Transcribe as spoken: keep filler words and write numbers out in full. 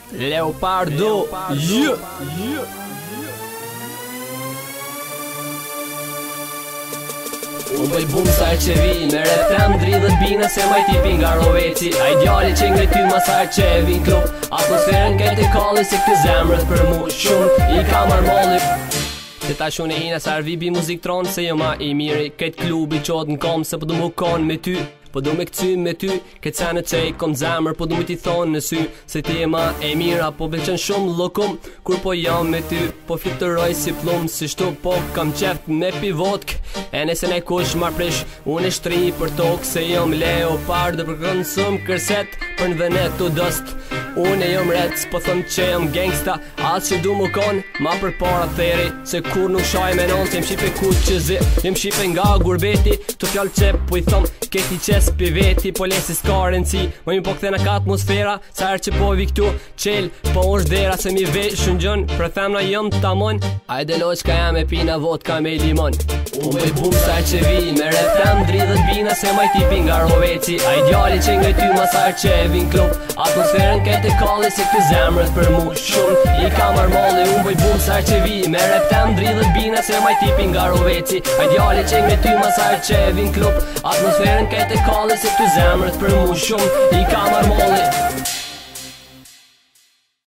Leopardo, yeah. Unë bëj bum sa që vi me refren dridhët bina se maj tipin nga roveci. A ideali që ngre ty ma sa që e vin klub. Atmosferën gëti kalli si këtë zemrët për mu shumë i ka marmolli. Se ta shune hina sa arvibi muzik tronë se jo ma i miri. Këtë klubi qot në kom se po du mu konë me ty. Po du me këcy me ty, këtë sene që i kom zemër. Po du me ti thonë në sy, se ti e ma e mira. Po belqen shumë lokum, kur po jam me ty. Po flitëroj si plum, si shtu po kam qeft me pivotk. E nëse ne kush mar prish, unë e shtri për tokë. Se jom Leopardo, për kënë sëm kërset, për në venet të dëst. Unë e jom rec, po thëmë që jom gangsta. As që du mu konë, ma për para theri. Se kur nuk shaj me non, se jem shipe ku që zi. Jem shipe nga gurbeti, të fjallë qep, po i thëmë keti qes pi veti. Po lesi s'ka rëndësi, më mi po këthena ka atmosfera. Sa her që po vi këtu, qel, po është dera. Se mi veç shën gjën, për themna jëm të tamon. Ajde loq ka jam e pina vodka me limon. Unë bëj bum sa që vi me refren dridhët bina se maj tipi nga roveci. A ideali që nga ty ma sa her që e vin klub. Atmosferën kete kalli si këtë zemrët për mu shumë i ka marmolli. Unë bëj bum sa që vi me refren dridhët bina se maj tipi nga roveci. A ideali që nga ty ma sa her që e vin klub. Atmosferën kete kalli si këtë zemrët për mu shumë i ka marmolli.